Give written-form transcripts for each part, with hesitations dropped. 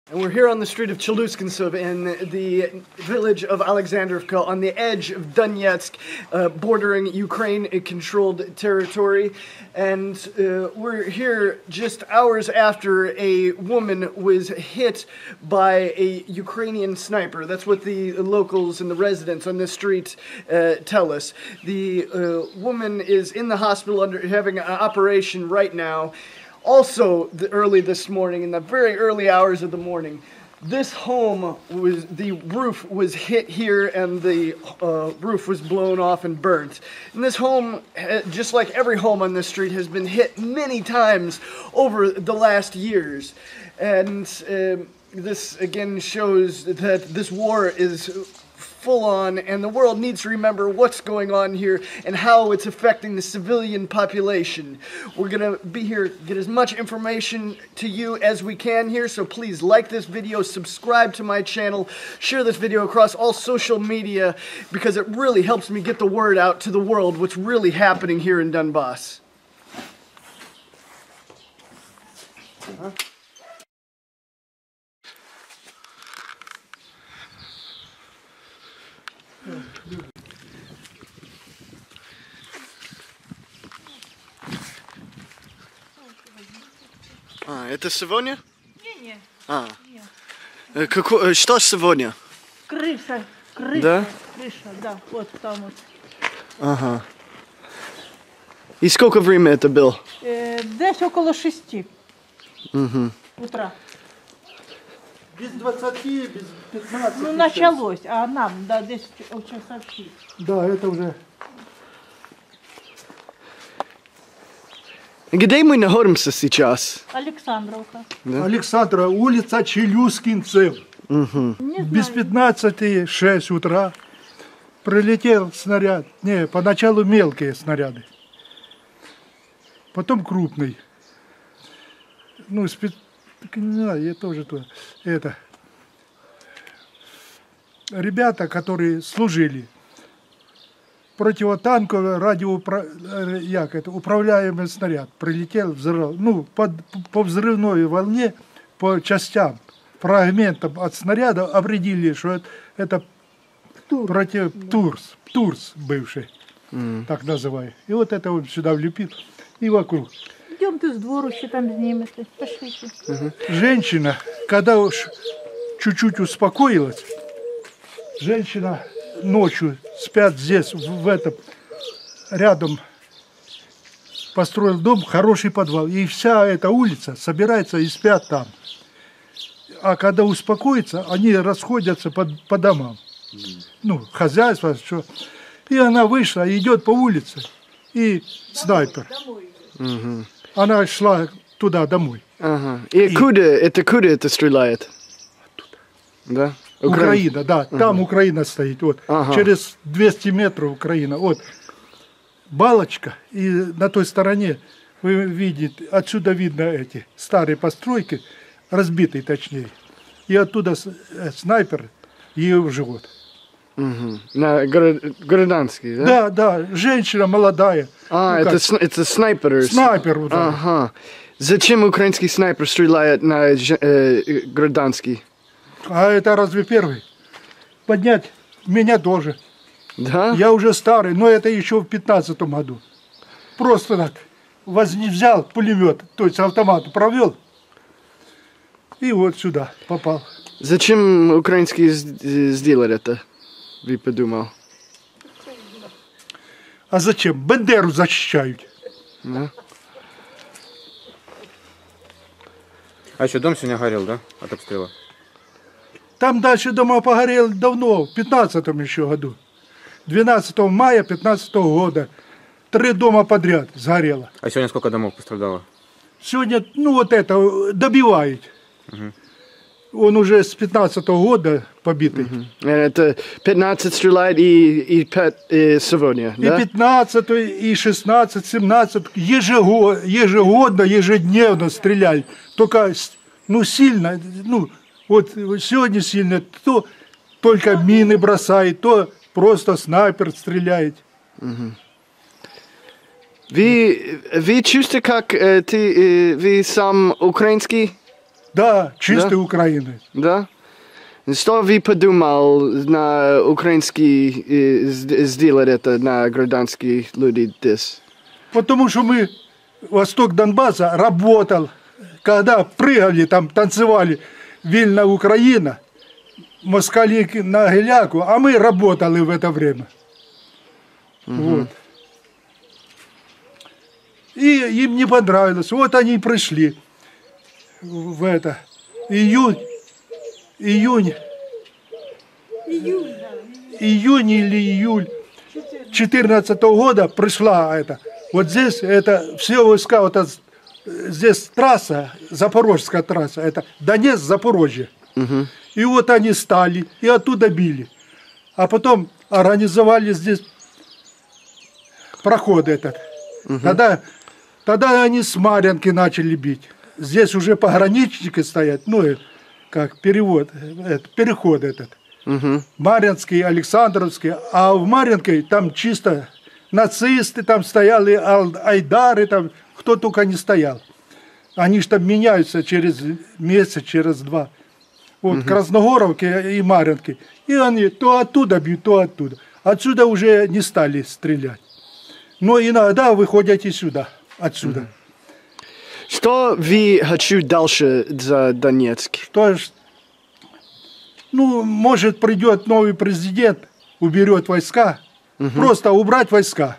And we're here on the street of Chelyuskintsov in the village of Alexandrovka on the edge of Donetsk, bordering Ukraine-controlled territory. And we're here just hours after a woman was hit by a Ukrainian sniper. That's what the locals and the residents on this street tell us. The woman is in the hospital having an operation right now. Also, early this morning, in the very early hours of the morning, this home the roof was hit here and the roof was blown off and burnt. And this home, just like every home on this street, has been hit many times over the last years. And this again shows that this war is full on, and the world needs to remember what's going on here and how it's affecting the civilian population. We're gonna be here, get as much information to you as we can here, so please like this video, subscribe to my channel, share this video across all social media, because it really helps me get the word out to the world what's really happening here in Donbass. Это сегодня? Не. Что сегодня? Крыша, Да? крыша, да, вот там вот. Ага. И сколько время это было? Десь около 6 утра. Без 20, без 15. Ну, началось, а нам, да, десь часа 6. Да, это уже. Где мы находимся сейчас? Александровка. Да? Александра, улица Челюскинцев. Не Без знаю. 15, 6 утра прилетел снаряд. Не, поначалу мелкие снаряды. Потом крупный. Ну, не знаю, я тоже то. Это. Ребята, которые служили. Противотанковый управляемый снаряд прилетел, взорвал. Ну, по взрывной волне, по частям, фрагментам от снаряда определили, что это против Турс бывший, так называемый. И вот это он сюда влепил и вокруг. Идемте с двору, ще там снимете. Пошлите. Женщина, когда уж чуть-чуть успокоилась, женщина ночью спят здесь, в этом, рядом построил дом, хороший подвал. И вся эта улица собирается и спят там. А когда успокоится, они расходятся по домам. Ну, хозяйство, что. И она вышла, идет по улице, и снайпер. Она шла туда, домой. Ага. И куда это стреляет? Да? Украина, да, там Украина стоит, вот, через 200 метров Украина, вот, балочка, и на той стороне, вы видите, отсюда видно эти старые постройки, разбитые точнее, и оттуда снайпер ее в живот. На гражданский, да? Да, да, женщина молодая. Это снайпер? Снайпер, вот. Ага. Зачем украинский снайпер стреляет на гражданский? А это разве первый? Поднять меня тоже. Да? Я уже старый, но это еще в 15-м году. Просто так взял пулемет, то есть автомат провел, и вот сюда попал. Зачем украинский сделали это? Вы подумал? А зачем? Бендеру защищают. Да? А еще дом сегодня горел, да? От обстрела? Там дальше дома погорел давно, в 15-м еще году. 12 мая 15-го года. 3 дома подряд сгорело. А сегодня сколько домов пострадало? Сегодня, ну вот это, добивают. Он уже с 15-го года побитый. Это 15 стреляет и 5 сегодня, да? И 15, и 16, 17, ежегодно, ежедневно стреляют. Только, ну, сильно, ну, вот сегодня сильно, то только мины бросает, то просто снайпер стреляет. Вы чувствуете, как вы сам украинский? Да, чистой Да? Украины. Да? Что вы подумал на украинский сделать это на гражданские люди здесь? Потому что мы, восток Донбасса, работал. Когда прыгали, там танцевали «Вильна Украина», москали на геляку, а мы работали в это время. Вот. И им не понравилось. Вот они и пришли в это. Июнь или июль 2014 года пришла это. Вот здесь это все войска, вот это, здесь трасса, Запорожская трасса, это Донецк-Запорожье. И вот они стали и оттуда били. А потом организовали здесь проход этот. Тогда они с Марьинки начали бить. Здесь уже пограничники стоят, ну, как перевод, переход этот. Марьинский, Александровский. А в Марьинке там чисто нацисты, там стояли, айдары, там кто только не стоял. Они же там меняются через месяц, через два. Вот Красногоровки и Марьинки. И они то оттуда бьют, то оттуда. Отсюда уже не стали стрелять. Но иногда выходят и сюда, отсюда. Что вы хочу дальше за Донецк? Что ж, ну, может, придет новый президент, уберет войска, просто убрать войска.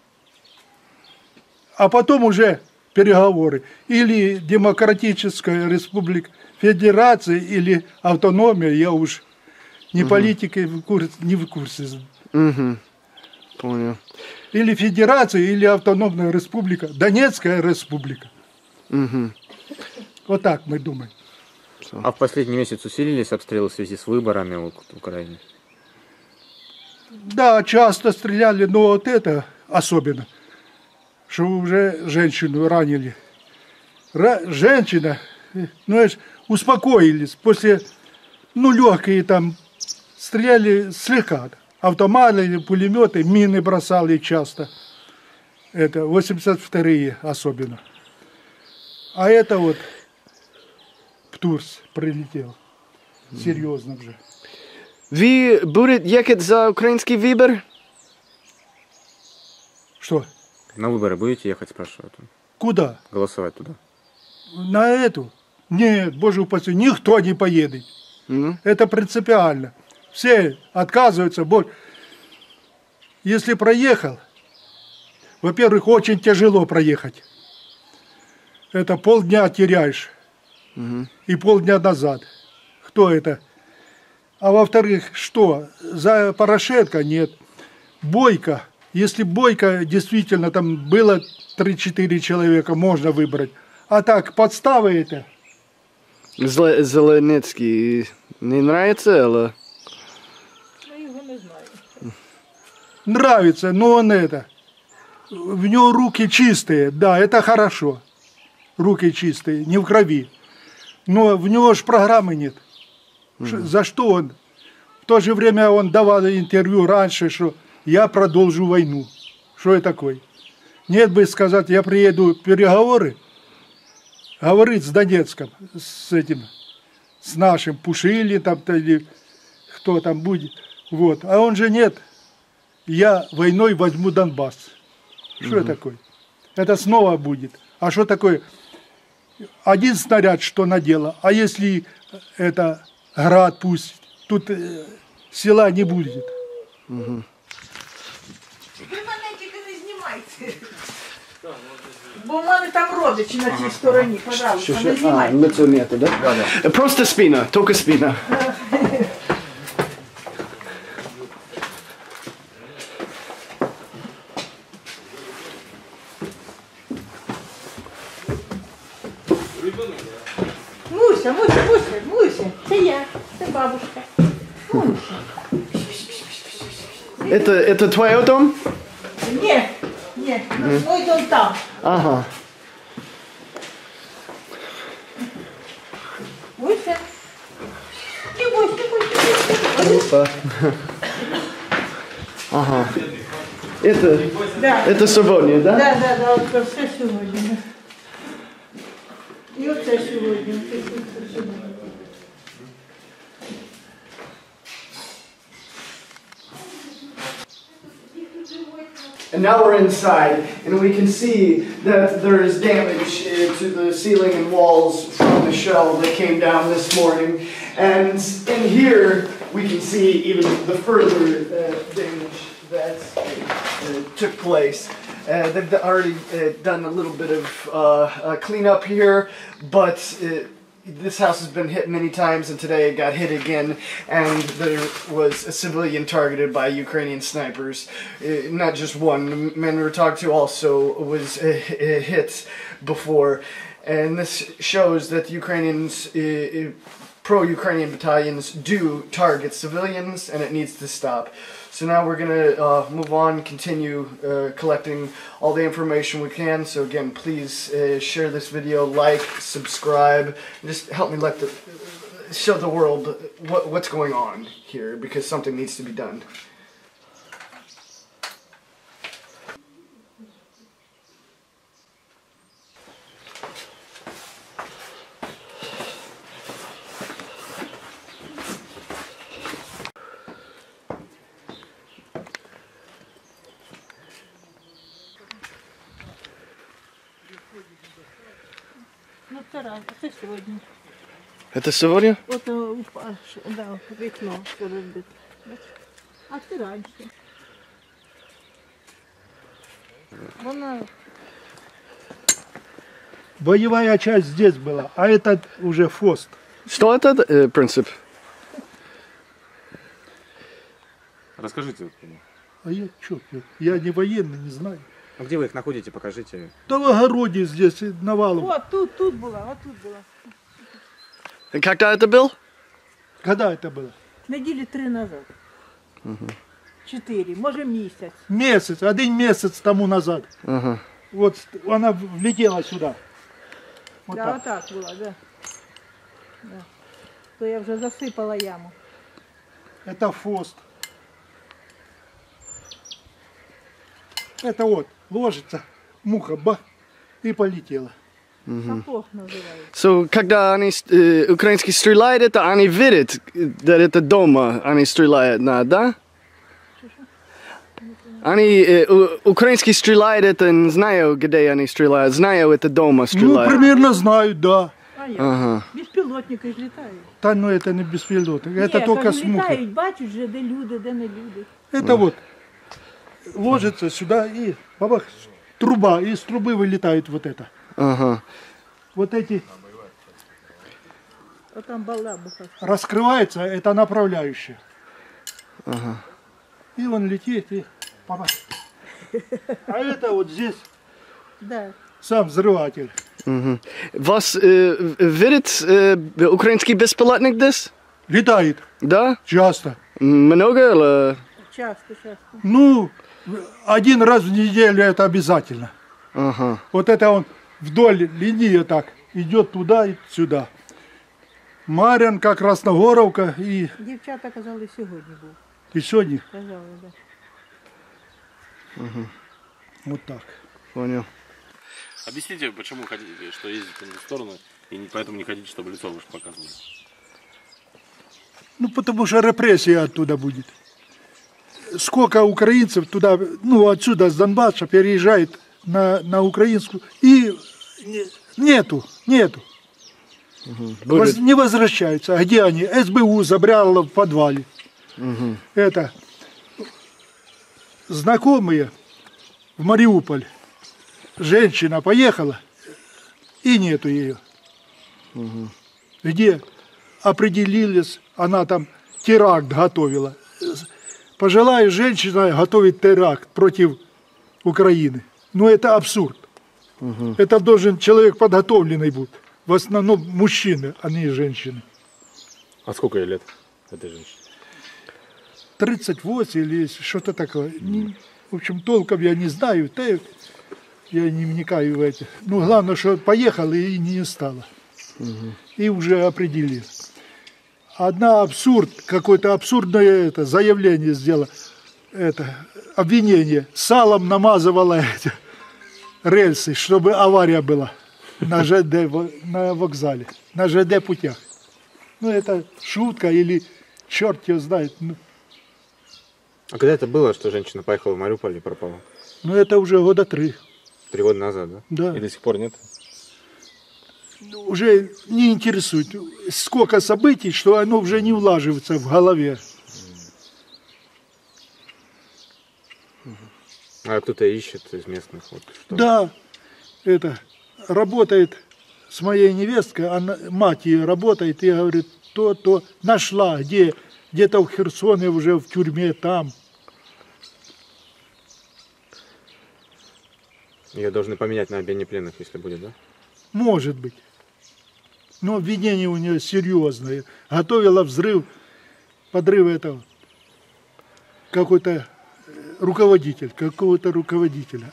А потом уже переговоры. Или демократическая республика, федерация, или автономия, я уж не политик, не в курсе. Понял. Или федерация, или автономная республика, Донецкая республика. Вот так мы думаем. А в последний месяц усилились обстрелы в связи с выборами в Украине? Да, часто стреляли, но вот это особенно, что уже женщину ранили. Женщина, знаешь, успокоились после, ну, легкие там, стреляли слегка. Автоматы, пулеметы, мины бросали часто. Это 82-е особенно. А это вот Птурс прилетел. Серьезно уже. Вы будете ехать за украинский выбор? Что? На выборы будете ехать, спрашивают? Куда? Голосовать туда? На эту? Нет, боже упаси, никто не поедет. Это принципиально. Все отказываются. Если проехал, во-первых, очень тяжело проехать. Это полдня теряешь. И полдня назад. Кто это? А во-вторых, что? За Порошенко нет. Бойко. Если Бойко действительно там было 3-4 человека, можно выбрать. А так, подставы это. Зеленецкий не нравится, или? Нравится, но он это. В него руки чистые, да, это хорошо. Руки чистые, не в крови. Но в него же программы нет. За что он? В то же время он давал интервью раньше, что я продолжу войну. Что это такое? Нет бы сказать, я приеду переговоры, говорить с Донецком, с этим, с нашим Пушилин там, или кто там будет. Вот. А он же нет. Я войной возьму Донбасс. Что это такое? Это снова будет. А что такое? Один снаряд что надело, а если это град пусть, тут села не будет. Ви мене тільки не знімайте. Бо в мене там родичі на цій стороні, пожалуйста, не знімайте. лицо нету, да? Да. Просто спина, только спина. Муся, це я, це бабушка. Муся. Это твой дом? Ні, мой дом там. Ага. Муся. Не бойся. Опа. Ага. Это сегодня, да? Да, це все сьогодні. І оце сьогодні. And now we're inside, and we can see that there is damage to the ceiling and walls from the shell that came down this morning. And in here, we can see even the further damage that took place. They've already done a little bit of cleanup here, but this house has been hit many times, and today it got hit again, and there was a civilian targeted by Ukrainian snipers. Not just one. The man we were talking to also was hit before, and this shows that the Ukrainians, pro-Ukrainian battalions do target civilians, and it needs to stop. So now we're going to move on, continue collecting all the information we can. So again, please share this video, like, subscribe, and just help me show the world what's going on here, because something needs to be done. Ну, Тарас, це сьогодні. Это сегодня? От да, вікно що робить. А це раніше. Вона Боевая часть здесь была, а это уже фост. Что это, принцип? Расскажите. А я чё, я не военный, не знаю. А где вы их находите, покажите. Да в огороде здесь навалом. О, тут була, а тут була. Когда это был? Когда это было? Неділі 3 назад. 4, може місяць. Месяц, 1 месяц тому назад. Ага. Вот она влетела сюда. Вот Да, так. отак була, да. Да. То я вже засипала яму. Это фост. Это вот, ложится, муха, бах, и полетела. Сапог називається. So, когда они украинские стреляют, это они видят, что это дома они стреляют, да? Они, украинские стреляют, это не знаю, где они стреляют, знаю, это дома Ну, стреляют. примерно знают, да. А як? Ага. Безпілотники ж літають. Да, ну это не беспилотник, это Ні, только кажу, с мухой. літають, бачать вже, де люди, де не люди. Это вот ложится сюда и бабах, труба, и из трубы вылетает вот это. Ага. Вот эти О, там балабуха. раскрывается, это направляющая. Ага. И он летит, и бабах. А это вот здесь Да. сам взрыватель. Угу. Вас видит украинский беспилотник здесь? Летает Да? часто. Много или... Часто. Ну, 1 раз в неделю это обязательно. Ага. Вот это он вдоль линии так идет туда и сюда. Мар'янка, Красногоровка и Дівчата казали, сьогодні був. сегодня Казали, да. вот так. Понял. Объясните, почему хотите, что ездите на эту сторону, и поэтому не хотите, чтобы лицо ваше показывали. Ну, потому что репрессия оттуда будет. Сколько украинцев туда, ну, отсюда, с Донбасса, переезжает на украинскую, и нету. Будет. Не возвращаются. А где они? СБУ забрало в подвале. Это знакомые в Мариуполь. Женщина поехала, и нету ее. Где определились, она там теракт готовила. Пожилая женщина готовит теракт против Украины. Ну это абсурд. Это должен человек подготовленный быть. В основном мужчины, а не женщины. А сколько ей лет, этой женщине? 38 или что-то такое. В общем, толком я не знаю. Я не вникаю в это. Ну, главное, что поехала и не стала. И уже определили. Одна какое-то абсурдное заявление сделала. Обвинение. Салом намазывала эти рельсы, чтобы авария была на ЖД, на вокзале, на ЖД путях. Ну, это шутка или черт его знает. Ну, А когда это было, что женщина поехала в Мариуполь и пропала? Ну, это уже года 3. 3 года назад, да? Да. И до сих пор нет? Уже не интересует. Сколько событий, что оно уже не улаживается в голове. А кто-то ищет из местных? Вот, что? Да, это работает с моей невесткой, мать ее работает и говорит, то нашла, где-то в Херсоне уже в тюрьме там. Ее должны поменять на обмене пленных, если будет, да? Может быть. Но обвинение у нее серьезное. Готовила подрыв этого. Какой-то руководитель, какого-то руководителя.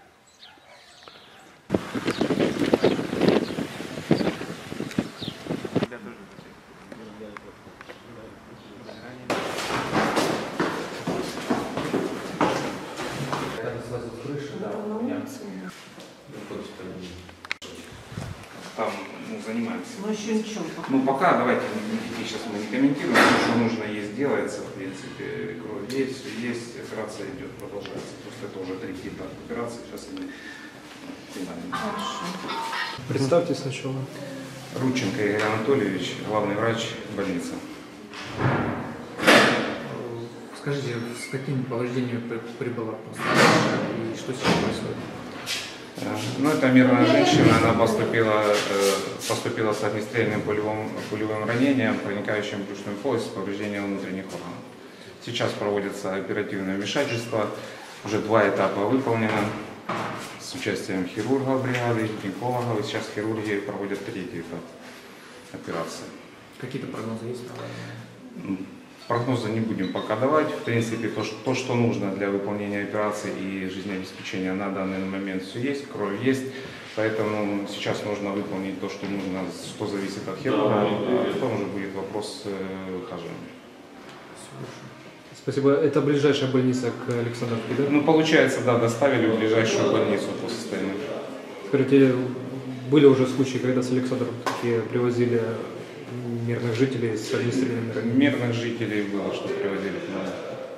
Там занимаемся. Ну еще ничего. Ну пока давайте никакие сейчас мы не комментируем, все, что нужно есть, делается, в принципе, кровь есть, все есть, операция идет, продолжается. Просто это уже 3 типа операции, сейчас они финальные. Хорошо. Представьте сначала. Рудченко Игорь Анатольевич, главный врач больницы. Скажите, с какими повреждениями прибыла пострадавшая и что сейчас происходит? Ну, это мирная женщина, она поступила с огнестрельным пулевым ранением, проникающим в брюшную полость с повреждением внутренних органов. Сейчас проводится оперативное вмешательство, уже 2 этапа выполнено с участием хирурга бригады, гинекологов, и сейчас хирурги проводят 3-й этап операции. Какие-то прогнозы есть? Прогнозы не будем пока давать. В принципе, то, что нужно для выполнения операции и жизнеобеспечения на данный момент все есть, кровь есть. Поэтому сейчас нужно выполнить то, что нужно, что зависит от хирурга, а потом уже будет вопрос ухаживания. Спасибо. Это ближайшая больница к Александровке, да? Ну, получается, да, доставили в ближайшую больницу по состоянию. Скажите, были уже случаи, когда с Александровки привозили мирных жителей с огнестрельными ранениями? Мирных жителей было, что привозили к нам.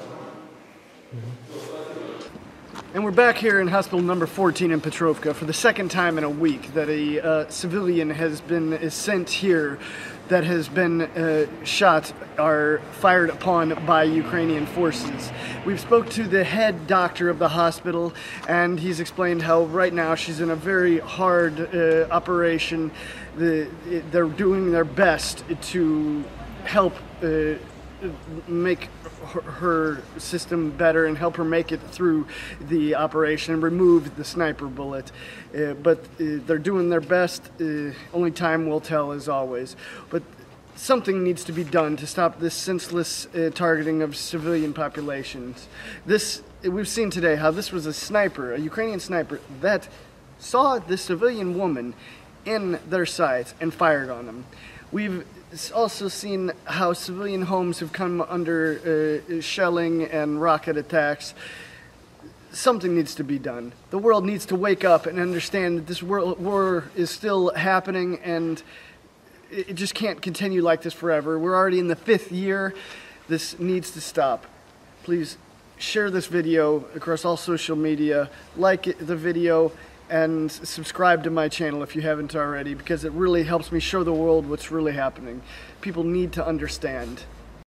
And we're back here in hospital number 14 in Petrovka for the second time in a week that a civilian has been sent here that has been shot or fired upon by Ukrainian forces. We've spoke to the head doctor of the hospital, and he's explained how right now she's in a very hard operation. They're doing their best to help make her system better and help her make it through the operation and remove the sniper bullet. But they're doing their best. Only time will tell, as always. But something needs to be done to stop this senseless targeting of civilian populations. We've seen today how this was a sniper, a Ukrainian sniper, that saw the civilian woman in their sights and fired on them. We've also seen how civilian homes have come under shelling and rocket attacks. Something needs to be done. The world needs to wake up and understand that this war is still happening, and it just can't continue like this forever. We're already in the 5th year. This needs to stop. Please share this video across all social media, like the video, and subscribe to my channel if you haven't already, because it really helps me show the world what's really happening. People need to understand.